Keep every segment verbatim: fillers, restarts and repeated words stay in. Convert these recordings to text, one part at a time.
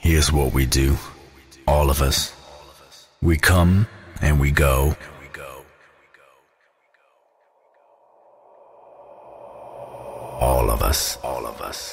Here's what we do, all of us. We come and we go. All of us, all of us.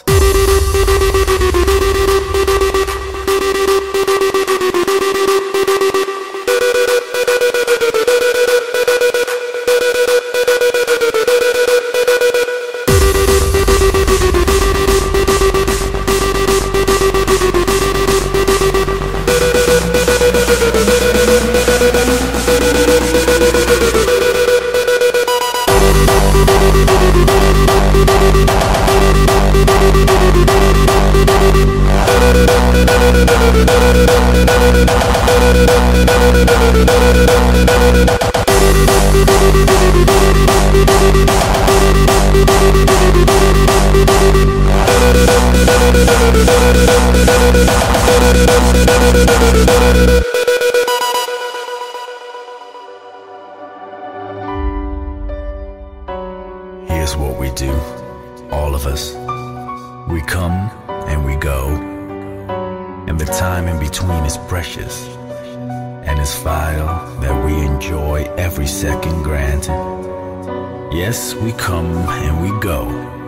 Here's what we do, all of us. We come and we go, and the time in between is precious, and it's vital that we enjoy every second granted. Yes, we come and we go,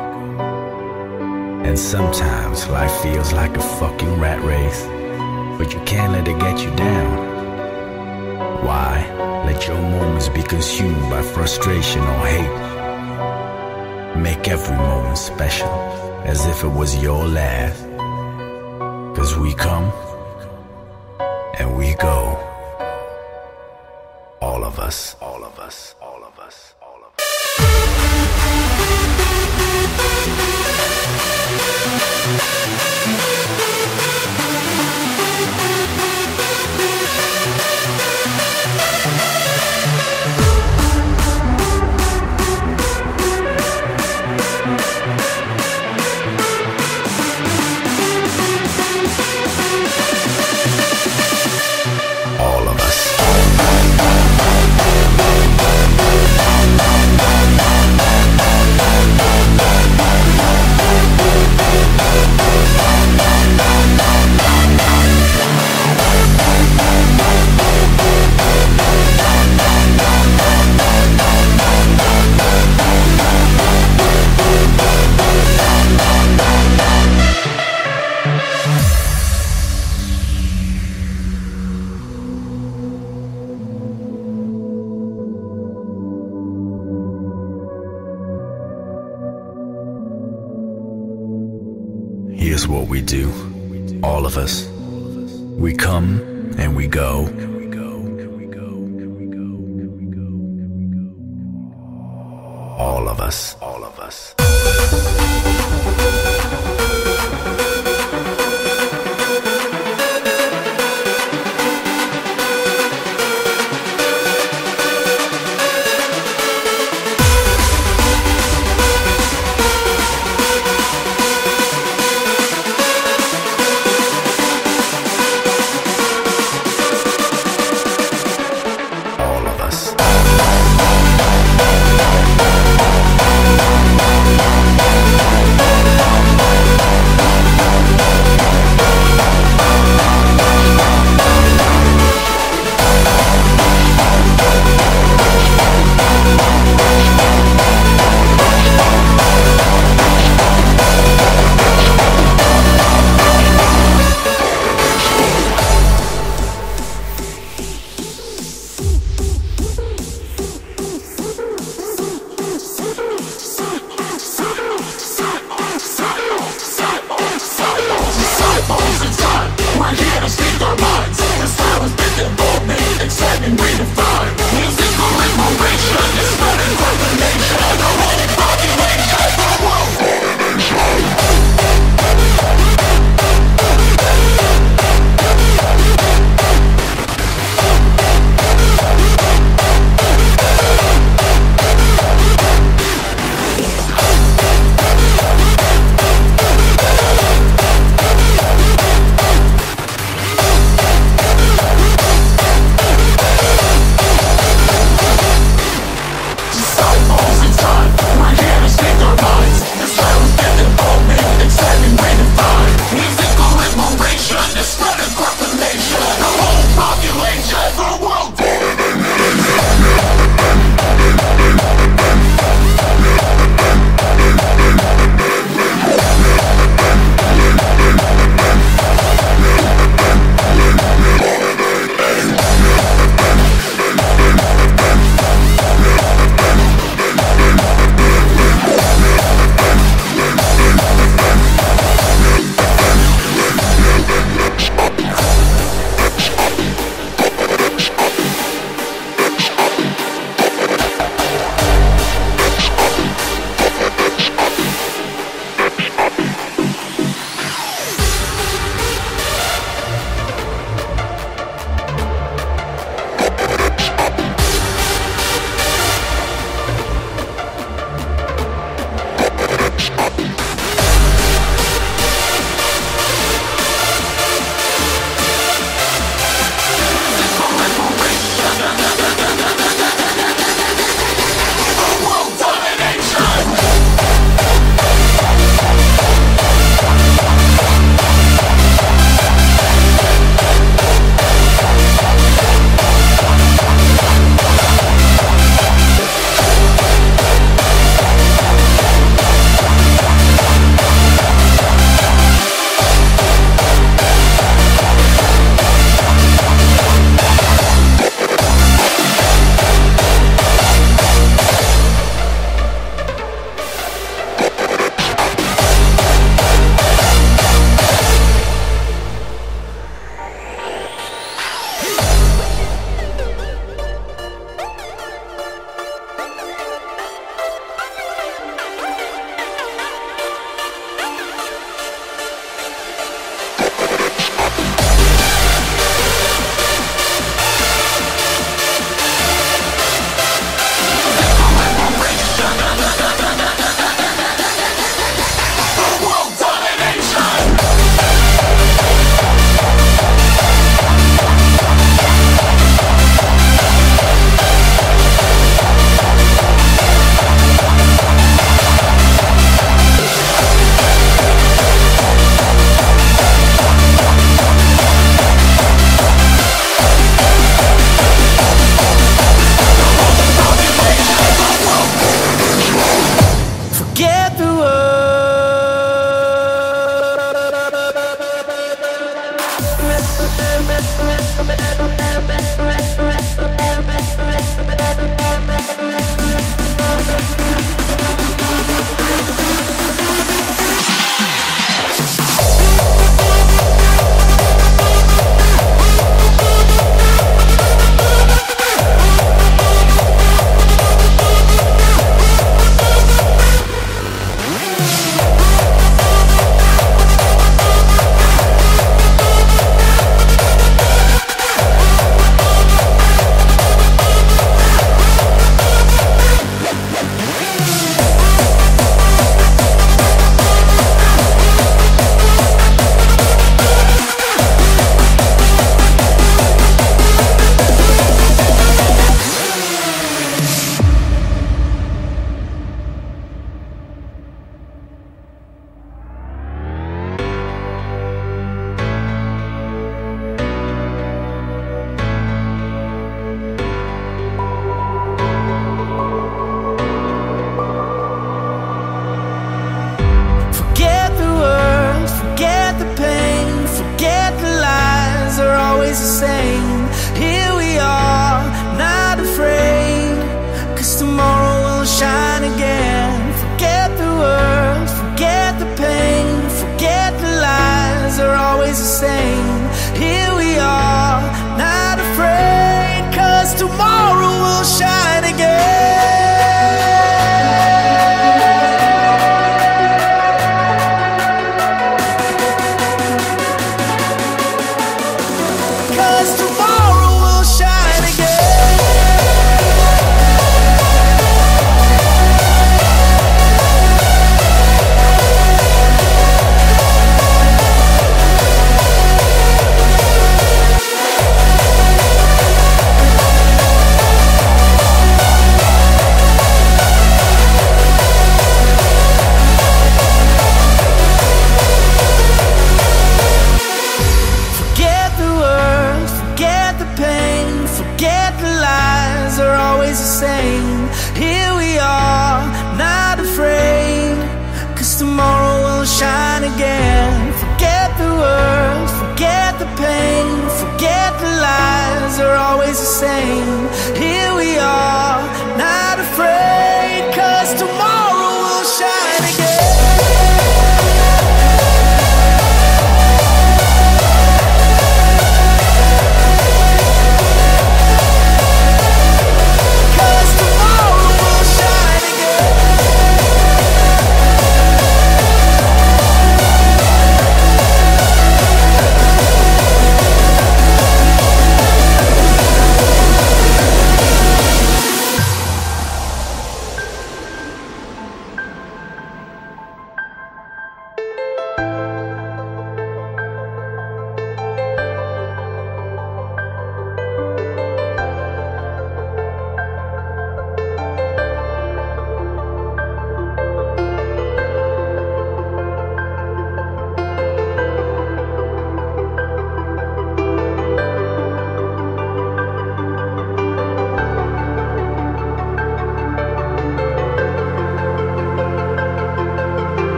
and sometimes life feels like a fucking rat race, but you can't let it get you down. Why let your moments be consumed by frustration or hate? Make every moment special, as if it was your last. 'Cause we come and we go. All of us, all of us, all of us, all of us. Here's what we do, all of us. We come and we go. All of us, all of us.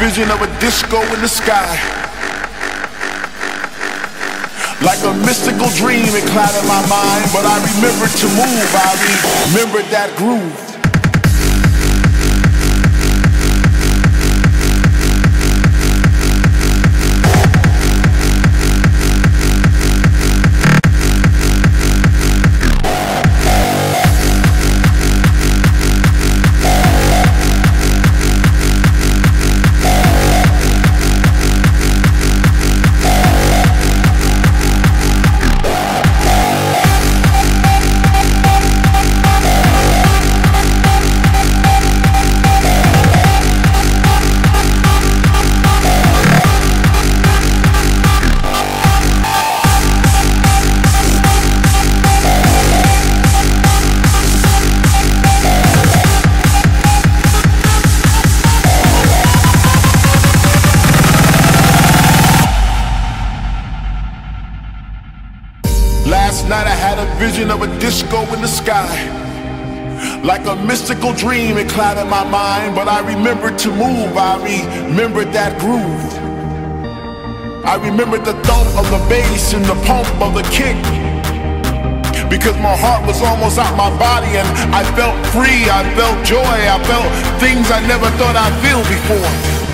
vision of a disco in the sky. Like a mystical dream, it clouded my mind, but I remembered to move, I remembered that groove. Last night I had a vision of a disco in the sky. Like a mystical dream, it clouded my mind, but I remembered to move, I remembered that groove. I remembered the thump of the bass and the pump of the kick, because my heart was almost out my body and I felt free, I felt joy, I felt things I never thought I'd feel before.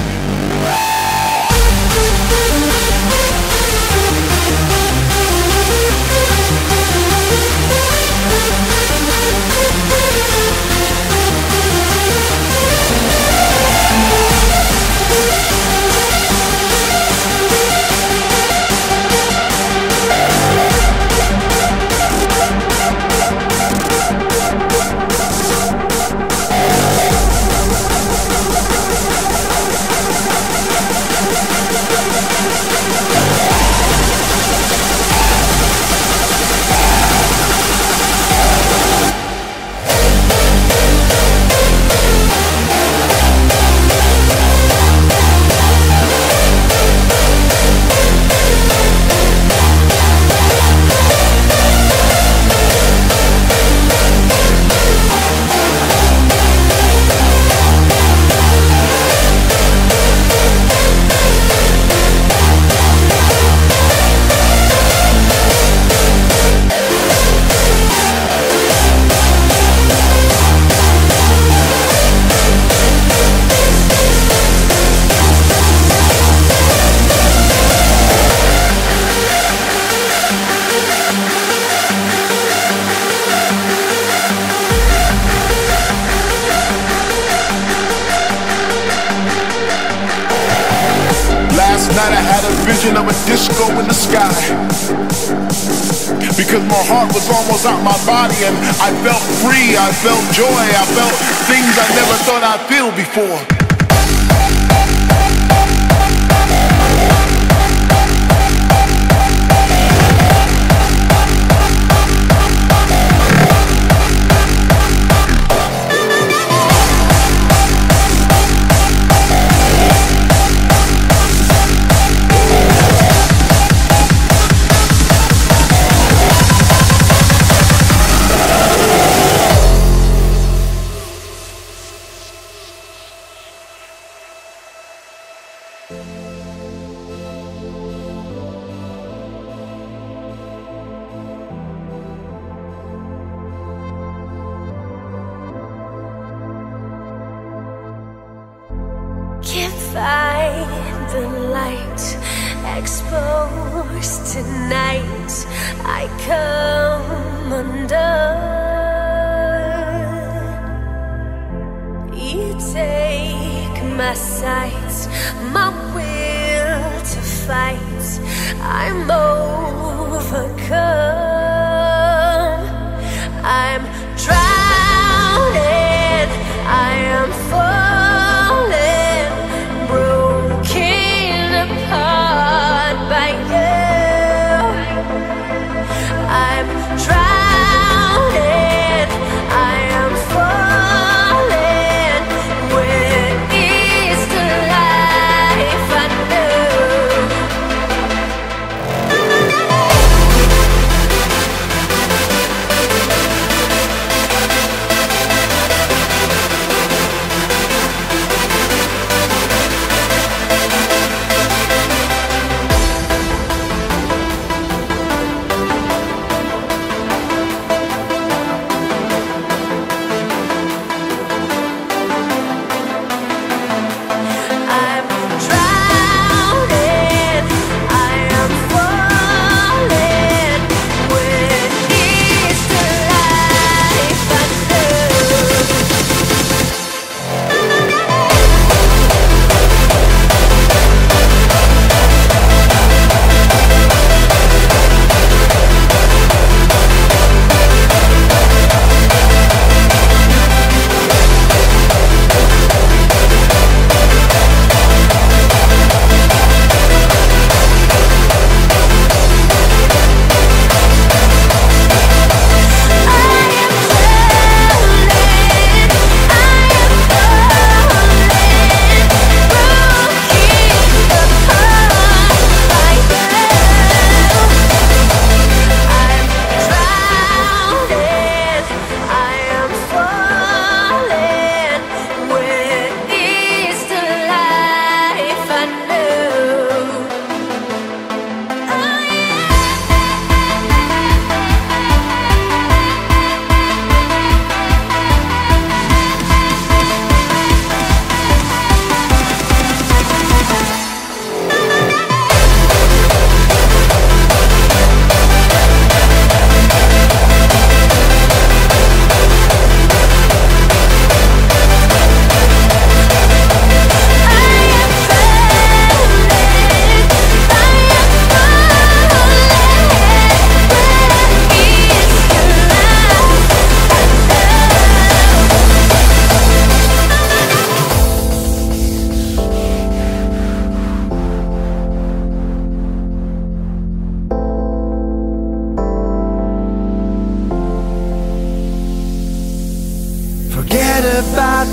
Last night I had a vision of a disco in the sky, because my heart was almost out my body and I felt free, I felt joy, I felt things I never thought I'd feel before. Can't find the light exposed tonight. I come undone. You take my sight, my will to fight. I'm overcome. I'm drowning. I am falling, broken apart by you. I'm drowning, I am falling. Where is the life I knew?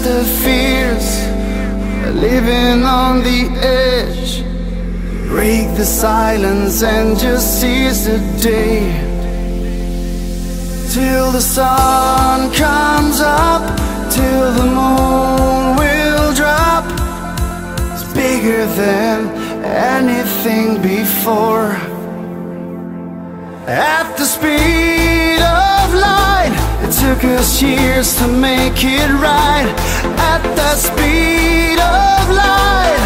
the fears, living on the edge. Break the silence and just seize the day, till the sun comes up, till the moon will drop. It's bigger than anything before. At the speed of light, it took us years to make it right. At the speed of light,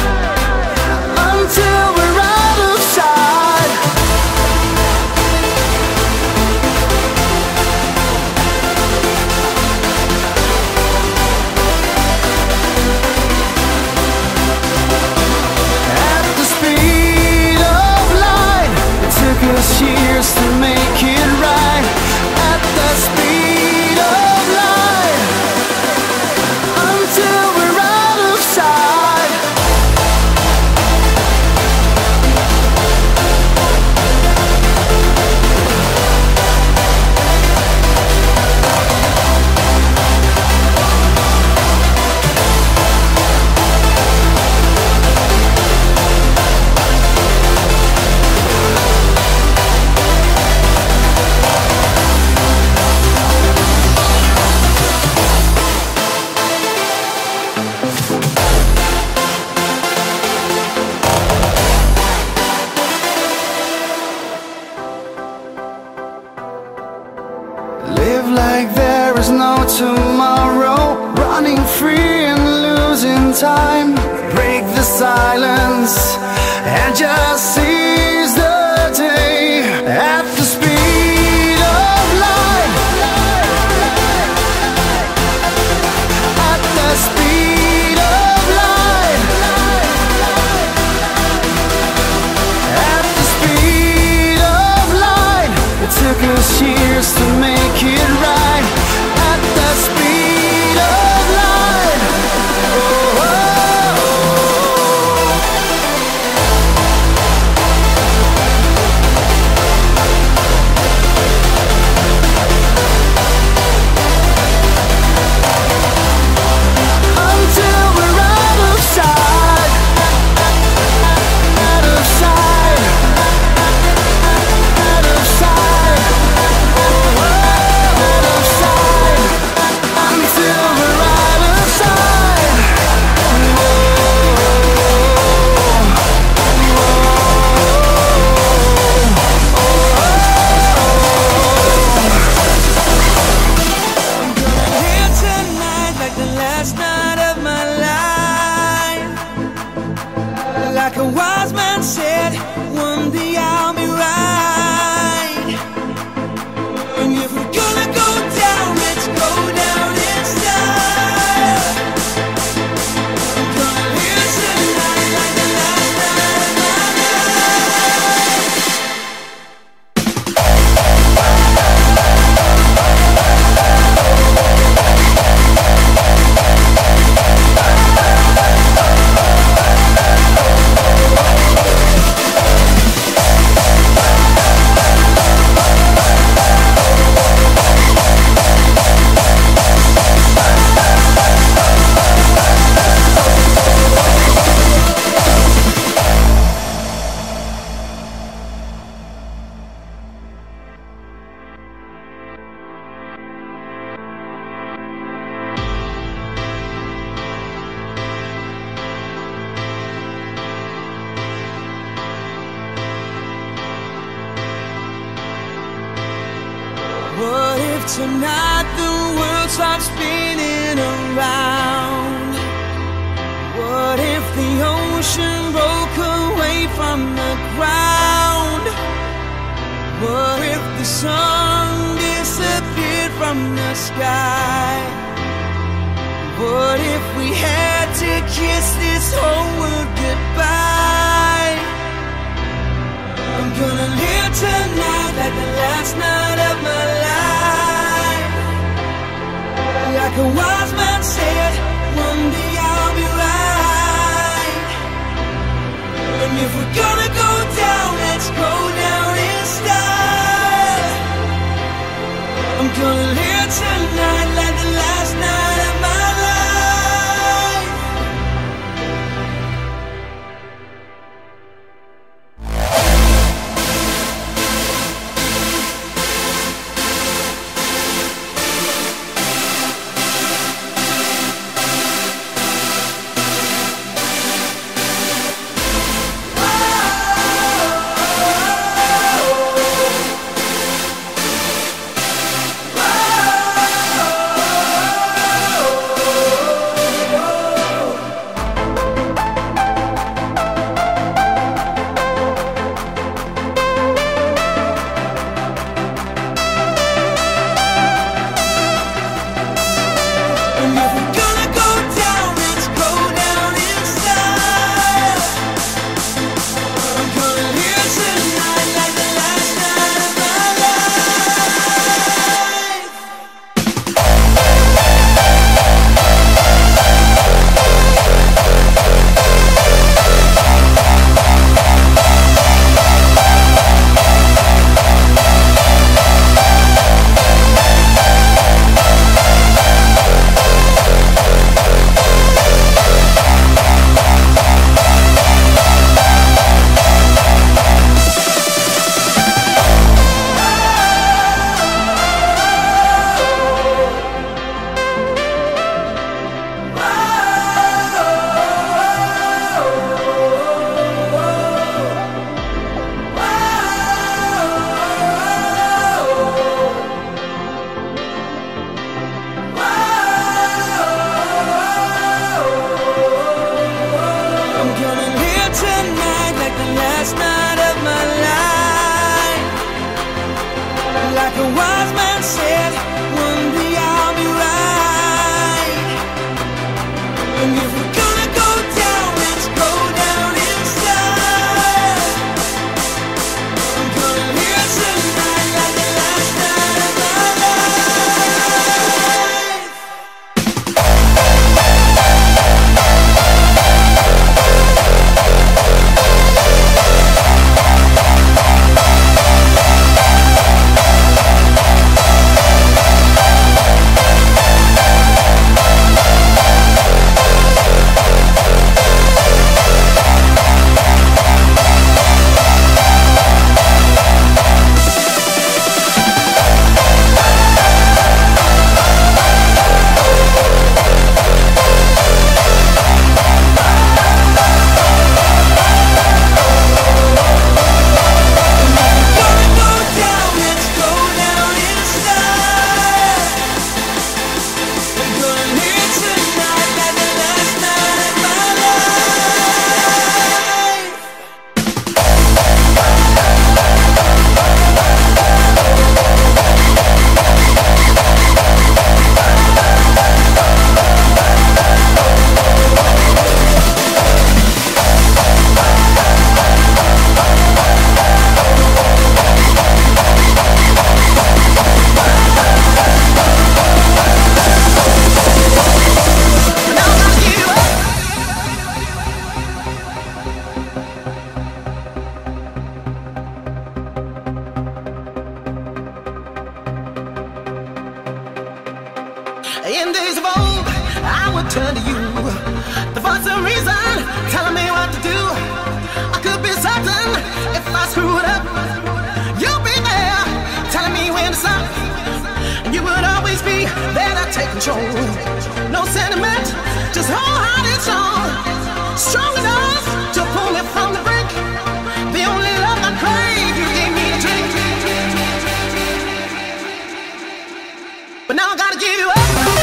until we're out of sight. At the speed of light, it took us years to make it right. At the speed of light, until we're out of sight. Live like there is no tomorrow, running free and losing time. Break the silence and just seize the day. At the speed of light, at the speed of light, at the speed of light. It took us years to make it right. At the speed of light. Oh, oh, until we're out of sight. Out of sight. Out of sight. Out of sight. Until we're out of sight. Here tonight like the last night of my life. Like a wise man said, one day I'll be right. And if we're gonna go down, let's go down in style. I'm gonna live tonight like the last night of my life. What if tonight the world stops spinning around? What if the ocean broke away from the ground? What if the sun disappeared from the sky? What if we had to kiss this whole world goodbye? I'm gonna live tonight like the last night of my life. Like a wise man said, one day I'll be right. And if we're gonna go down, let's go down in style. I'm gonna live tonight like the last night of my life. night of my life. Like a wise man said, one day I'll be right. And if we're gonna go down, let's go down in style. I'm gonna live tonight like the last night of my life. In days of old, I would turn to you, the voice of reason, telling me what to do. I could be certain if I screw it up, you'll be there, telling me when to stop. You would always be there to take control. No sentiment, just wholehearted soul, strong enough to pull me from the brink. The only love I crave, you gave me a drink. But now I gotta give you up.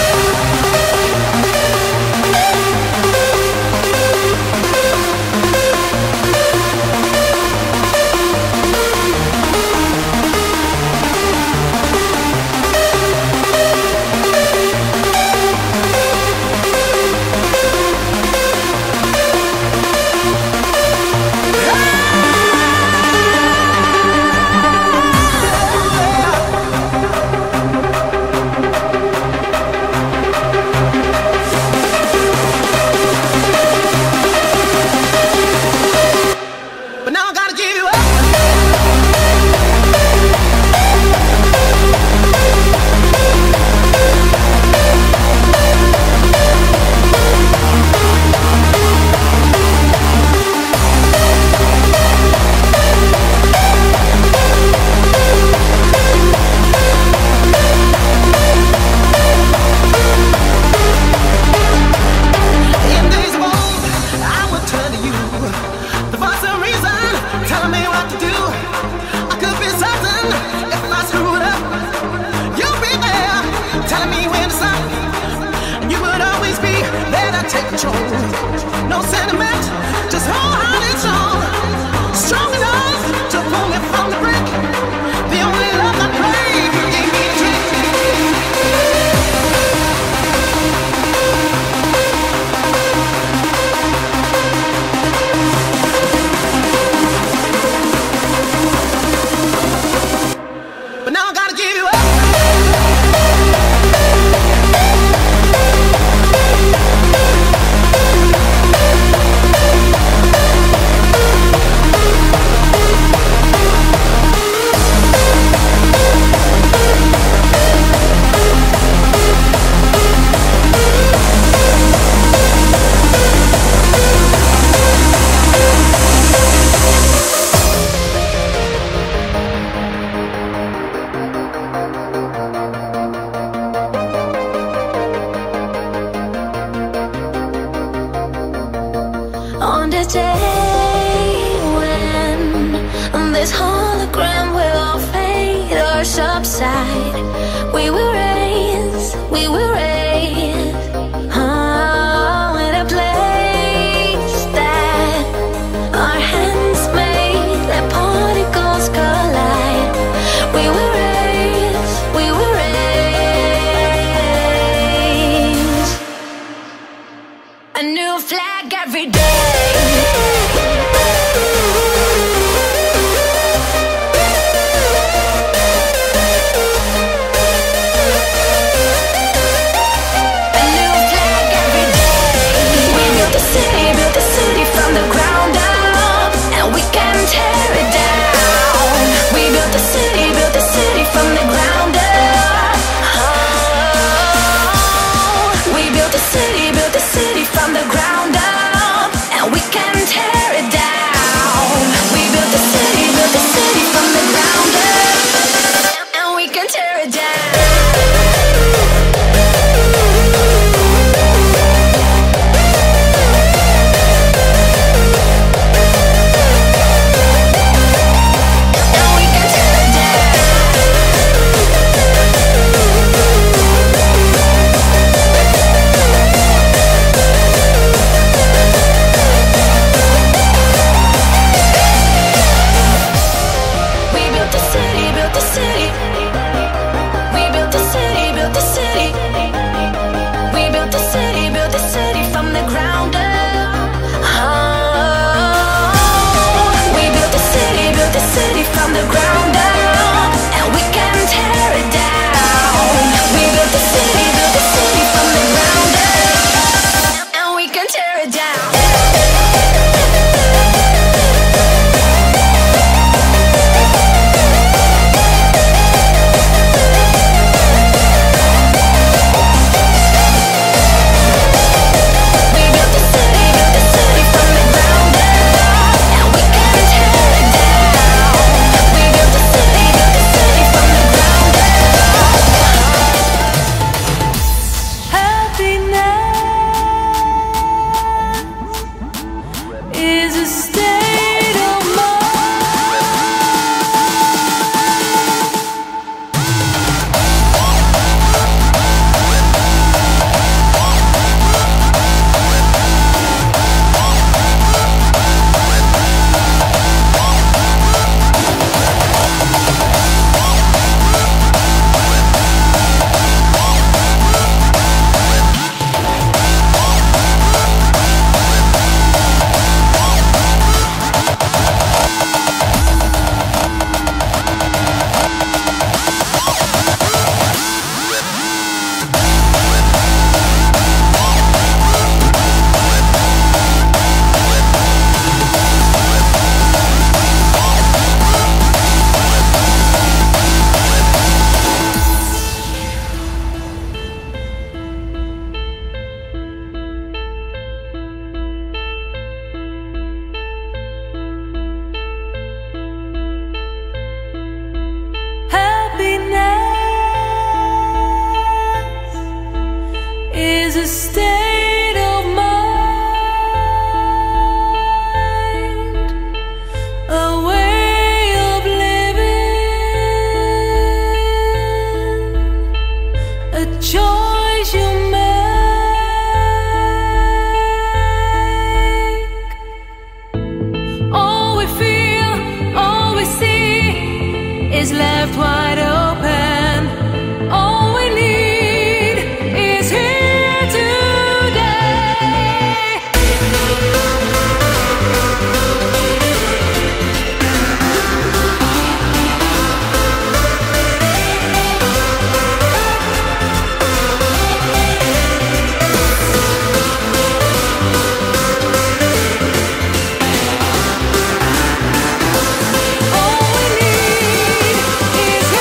No sentiment, just wholehearted soul, strong enough to pull me from the brink. The only love I crave, you gave me a drink. But now I gotta give you up. On the day when this hologram will all fade or subside, we will raise, we will raise, oh, in a place that our hands made. left wide open. All we need is here today. All we need is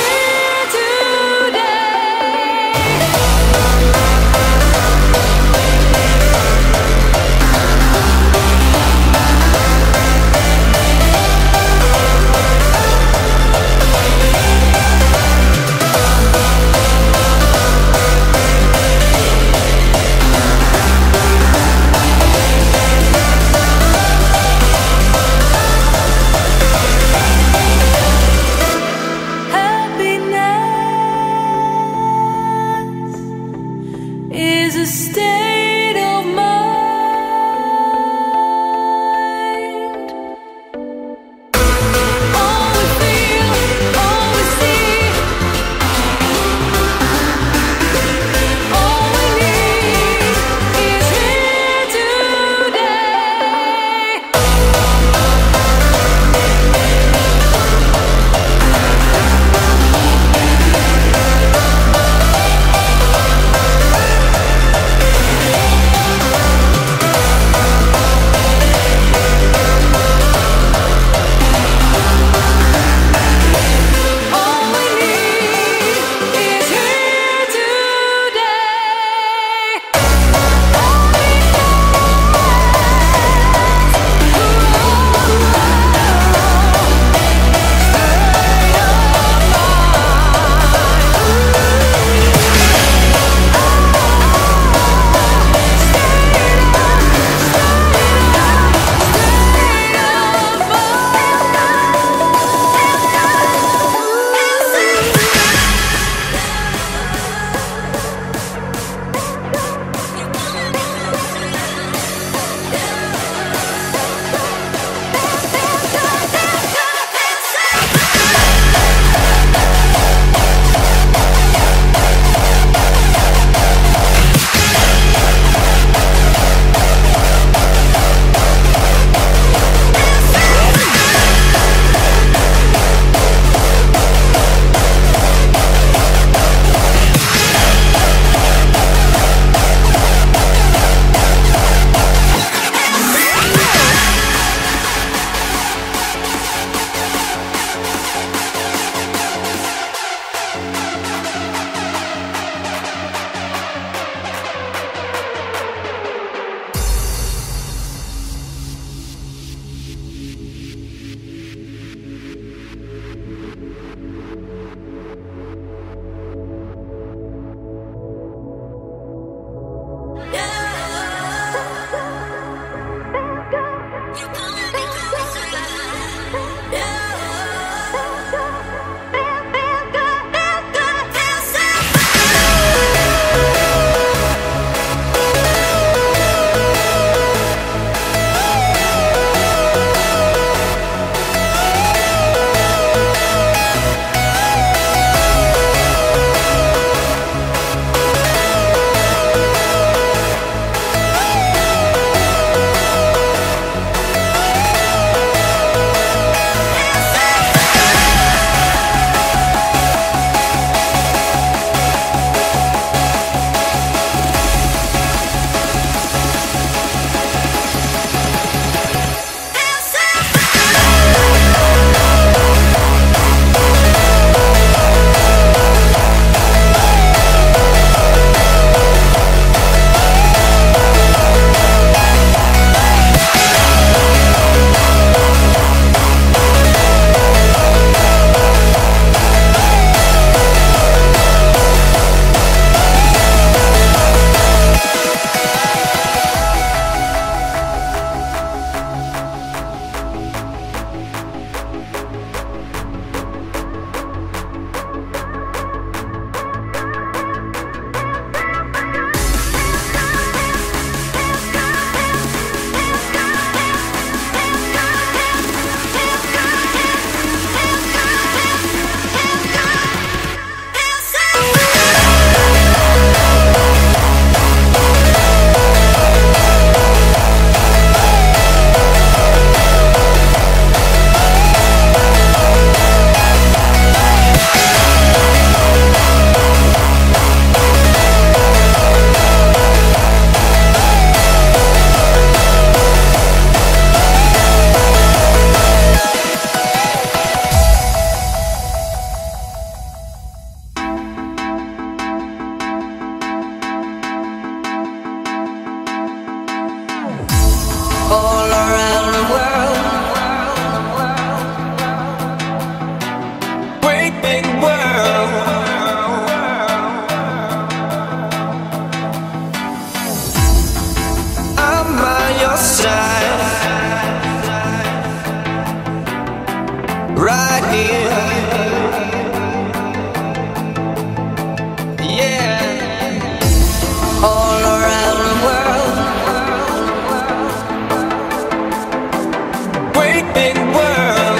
right here. Yeah, all around the world, great big world.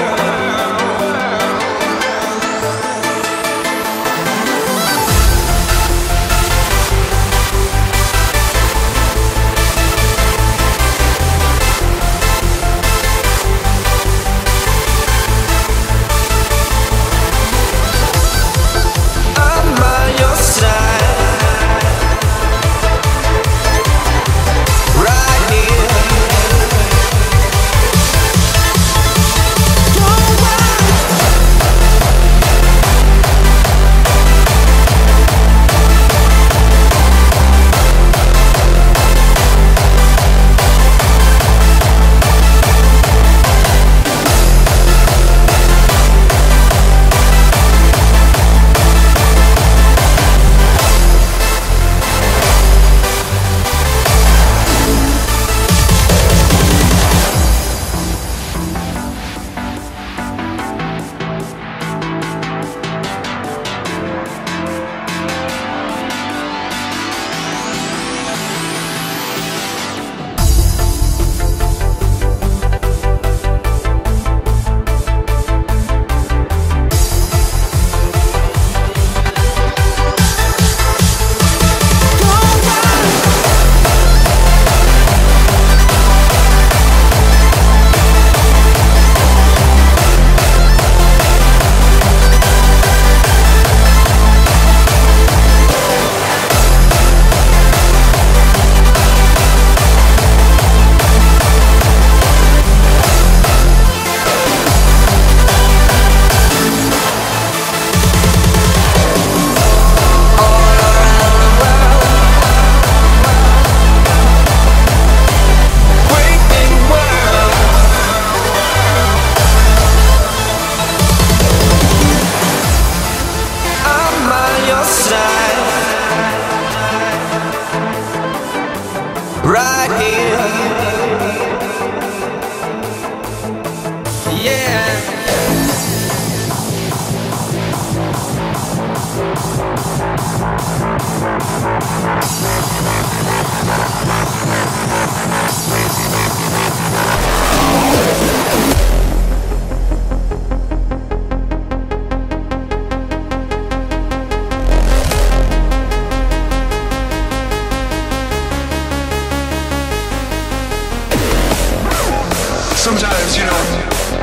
Sometimes, you know,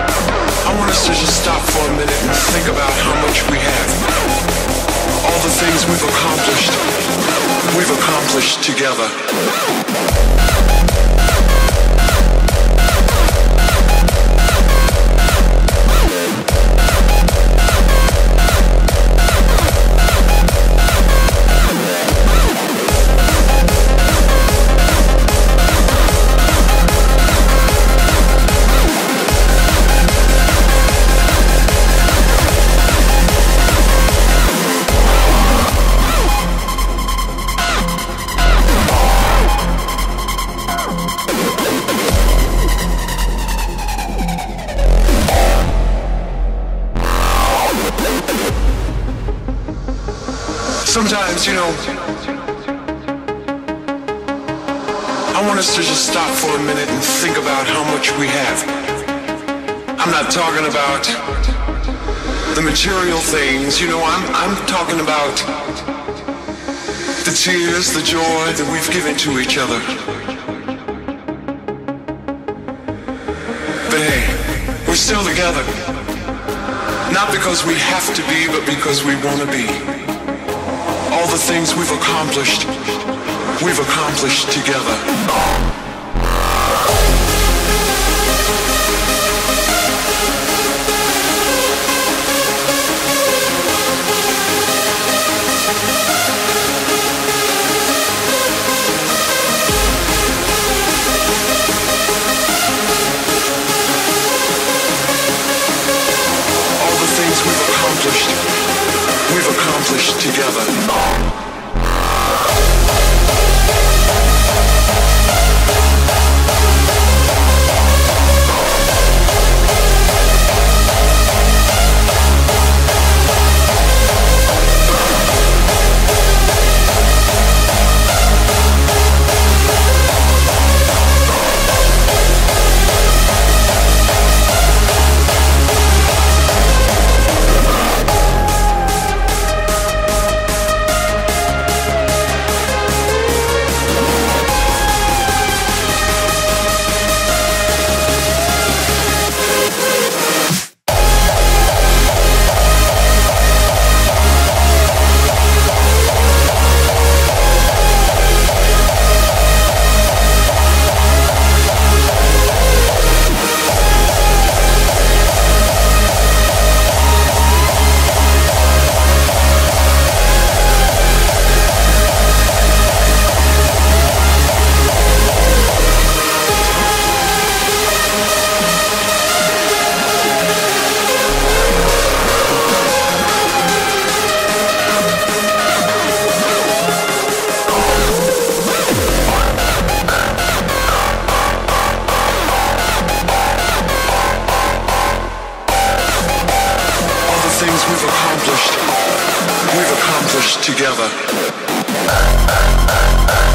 I want us to just stop for a minute and think about how much we have. All the things we've accomplished, we've accomplished together. Sometimes, you know, I want us to just stop for a minute and think about how much we have. I'm not talking about the material things, you know, I'm, I'm talking about the tears, the joy that we've given to each other. But hey, we're still together. Not because we have to be, but because we want to be. All the things we've accomplished, we've accomplished together. We've accomplished together. things we've accomplished, we've accomplished together.